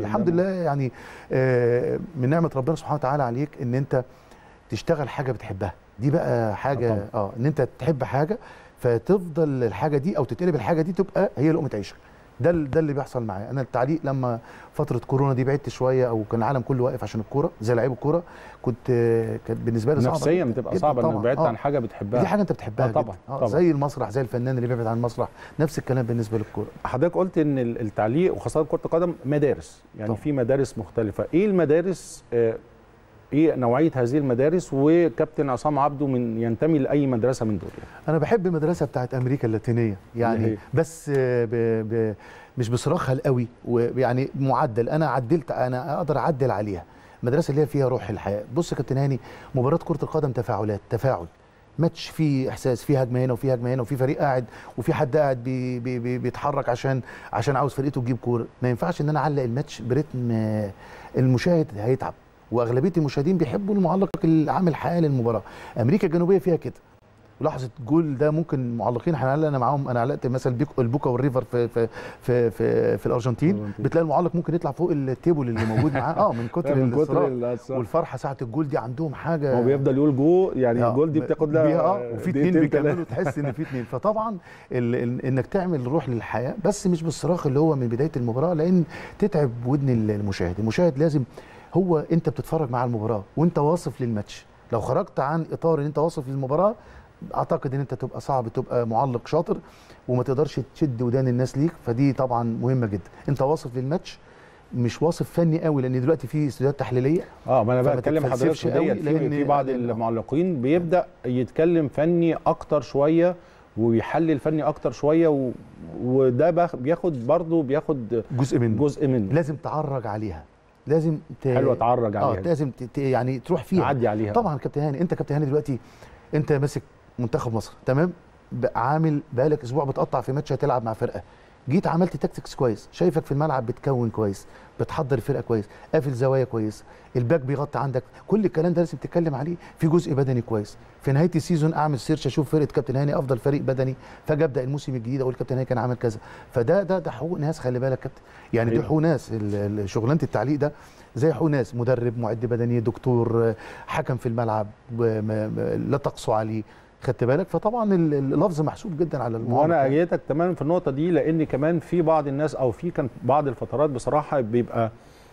الحمد لله يعني من نعمه ربنا سبحانه وتعالى عليك ان انت تشتغل حاجه بتحبها. دي بقى حاجه ان انت تحب حاجه فتفضل الحاجه دي او تتقلب الحاجه دي تبقى هي لقمه عيشك. ده اللي بيحصل معايا. انا التعليق لما فتره كورونا دي بعدت شويه او كان العالم كله واقف عشان الكوره زي لعيب الكوره، كانت بالنسبه لي صعبه نفسيا بتبقى صعبه انك بعدت عن حاجه بتحبها. دي حاجه انت بتحبها طبعا. طبعا زي المسرح، زي الفنان اللي بيبعد عن المسرح، نفس الكلام بالنسبه للكوره. حضرتك قلت ان التعليق وخاصه كره القدم مدارس، يعني في مدارس مختلفه. ايه المدارس؟ ايه نوعيه هذه المدارس؟ وكابتن عصام عبده ينتمي لاي مدرسه من دول؟ انا بحب المدرسه بتاعت امريكا اللاتينيه يعني، بس مش بصراخها القوي، ويعني معدل انا اقدر اعدل عليها. المدرسه اللي هي فيها روح الحياه. بص يا كابتن هاني، مباراه كره القدم تفاعل، ماتش فيه احساس، فيه هجمه هنا وفيه هجمه هنا، وفي فريق قاعد وفي حد قاعد بيتحرك عشان عاوز فرقته تجيب كوره. ما ينفعش ان انا اعلق الماتش برتم المشاهد هيتعب، واغلبيه المشاهدين بيحبوا المعلق اللي عامل حياه للمباراه. امريكا الجنوبيه فيها كده. لحظه جول ده ممكن معلقين انا معاهم، انا علقت مثلا البوكا والريفر في الارجنتين، بتلاقي المعلق ممكن يطلع فوق التيبل اللي موجود معاه من كتر الاصرار والفرحه ساعه الجول دي. عندهم حاجه، هو بيفضل يقول جو يعني الجول دي بتاخد لها وفي اتنين بيكملوا، تحس ان في اتنين. فطبعا انك تعمل روح للحياه، بس مش بالصراخ اللي هو من بدايه المباراه، لان تتعب ودن المشاهد لازم هو انت بتتفرج مع المباراه وانت واصف للماتش. لو خرجت عن اطار ان انت واصف للمباراه، اعتقد ان انت تبقى صعب تبقى معلق شاطر وما تقدرش تشد ودان الناس ليك. فدي طبعا مهمه جدا، انت واصف للماتش مش واصف فني قوي، لان دلوقتي في استوديوهات تحليليه. ما انا بتكلم حضرتك في بعض المعلقين بيبدا يتكلم فني اكتر شويه ويحلل فني اكتر شويه وده بياخد جزء منه. لازم تعرج عليها، لازم حلوه تعرج عليها، لازم يعني تروح فيها، تعدي عليها. طبعا كابتن هاني، انت كابتن هاني دلوقتي انت ماسك منتخب مصر، تمام، عامل بقالك اسبوع بتقطع في ماتش هتلعب مع فرقه، جيت عملت تاكتكس كويس، شايفك في الملعب بتكون كويس، بتحضر الفرقه كويس، قافل زوايا كويس، الباك بيغطي عندك، كل الكلام ده لازم تتكلم عليه. في جزء بدني كويس. في نهايه السيزون اعمل سيرش اشوف فرقه كابتن هاني افضل فريق بدني، فاجي ابدا الموسم الجديد اقول كابتن هاني كان عامل كذا. فده حقوق ناس، خلي بالك كابتن، يعني دي حقوق ناس. شغلانه التعليق ده زي حقوق ناس، مدرب، معد بدني، دكتور، حكم في الملعب، لا تقسو عليه، خدت بالك. فطبعا اللفظ محسوب جدا على المعلق. وانا ايدك تماما في النقطه دي، لان كمان في بعض الناس او في كان بعض الفترات بصراحه بيبقى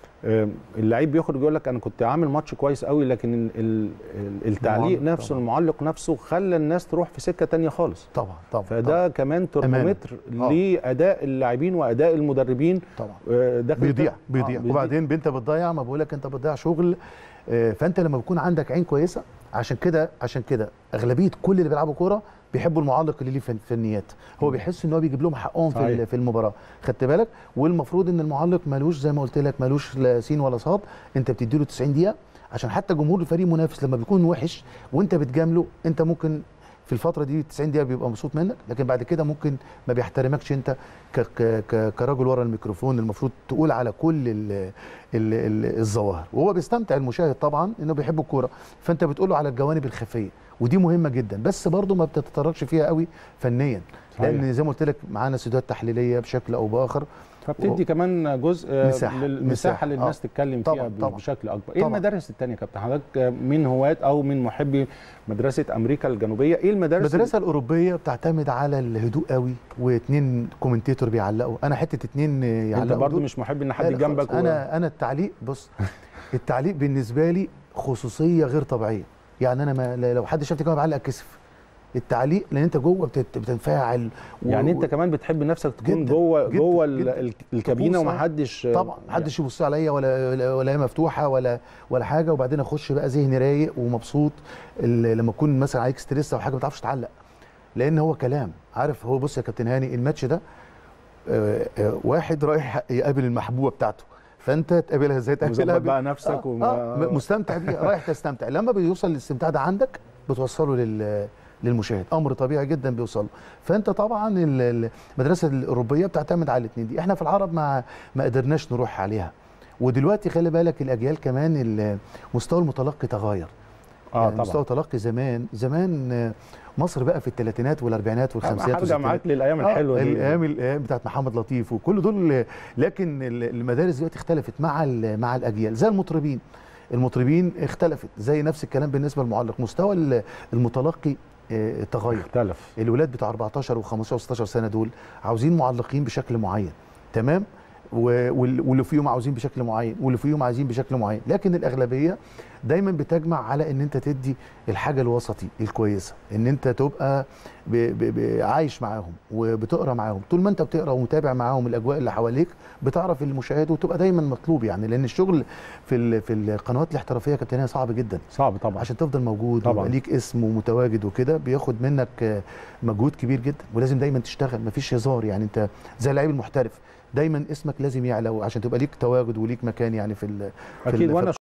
اللعيب بيخرج يقول لك انا كنت عامل ماتش كويس قوي، لكن التعليق نفسه طبعا. المعلق نفسه خلى الناس تروح في سكه ثانيه خالص. طبعا فده طبعا. كمان ترمومتر لاداء اللاعبين واداء المدربين. طبعا بيضيع. وبعدين انت بتضيع، ما بقول لك انت بتضيع شغل. فانت لما بيكون عندك عين كويسه، عشان كده اغلبيه كل اللي بيلعبوا كوره بيحبوا المعلق اللي ليه فنيات، هو بيحس ان هو بيجيب لهم حقهم في المباراه، خدت بالك. والمفروض ان المعلق مالوش زي ما قلت لك، مالوش لا سين ولا صاد، انت بتدي له 90 دقيقه عشان حتى جمهور الفريق المنافس لما بيكون وحش وانت بتجامله، انت ممكن في الفتره دي 90 دقيقه بيبقى مبسوط منك، لكن بعد كده ممكن ما بيحترمكش انت كراجل ورا الميكروفون. المفروض تقول على كل الظواهر، وهو بيستمتع المشاهد طبعا انه بيحب الكوره، فانت بتقول له على الجوانب الخفيه، ودي مهمه جدا، بس برضه ما بتتطرقش فيها قوي فنيا، لان زي ما قلت لك معانا استوديوهات تحليليه بشكل او باخر، فبتدي كمان جزء مساحه للناس تتكلم فيها بشكل اكبر. ايه المدارس الثانيه يا كابتن حضرتك من هواة او من محبي مدرسه امريكا الجنوبيه؟ ايه المدرسه الاوروبيه بتعتمد على الهدوء قوي، واثنين كومنتيتور بيعلقوا، انا حته اثنين يعلقوا. انت برضه مش محب ان حد جنبك؟ انا التعليق، بص التعليق بالنسبه لي خصوصيه غير طبيعيه، يعني انا لو حد شافني كده بعلق اتكسف. التعليق لان انت جوه بتنفعل يعني انت كمان بتحب نفسك تكون جوه الكابينه ومحدش طبعا محدش يبص عليا ولا هي مفتوحه ولا حاجه، وبعدين اخش بقى ذهني رايق ومبسوط. لما تكون مثلا عليك ستريس او حاجه ما تعرفش تعلق، لان هو كلام، عارف. هو بص يا كابتن هاني، الماتش ده واحد رايح يقابل المحبوبه بتاعته، فانت تقابلها ازاي؟ تقابلها بقى نفسك مستمتع بيها، رايح تستمتع. لما بيوصل الاستمتاع ده عندك بتوصله للمشاهد، امر طبيعي جدا بيوصل. فانت طبعا المدرسه الاوروبيه بتعتمد على الاثنين دي، احنا في العرب ما قدرناش نروح عليها. ودلوقتي خلي بالك الاجيال كمان مستوى المتلقي تغير. يعني مستوى تلقي زمان مصر بقى في الثلاثينات والاربعينات والخمسينات. هرجع معاك للايام الحلوه دي، الايام بتاعت محمد لطيف وكل دول. لكن المدارس دلوقتي اختلفت مع الاجيال. زي المطربين اختلفت، زي نفس الكلام بالنسبه للمعلق. مستوى المتلقي تغير، اختلف. الولاد بتاع 14 و15 و16 سنه دول عاوزين معلقين بشكل معين، تمام، واللي فيهم عاوزين بشكل معين، واللي فيهم عايزين بشكل معين. لكن الاغلبيه دايما بتجمع على ان انت تدي الحاجه الوسطي الكويسه، ان انت تبقى عايش معاهم وبتقرا معاهم. طول ما انت بتقرا ومتابع معاهم الاجواء اللي حواليك بتعرف المشاهد وتبقى دايما مطلوب. يعني لان الشغل في القنوات الاحترافيه كابتن صعب جدا، صعب طبعا، عشان تفضل موجود ويبقى ليك اسم ومتواجد وكده، بياخد منك مجهود كبير جدا، ولازم دايما تشتغل، مفيش هزار. يعني انت زي اللعيب المحترف دايما اسمك لازم يعلى عشان تبقى ليك تواجد وليك مكان يعني في اكيد. وانا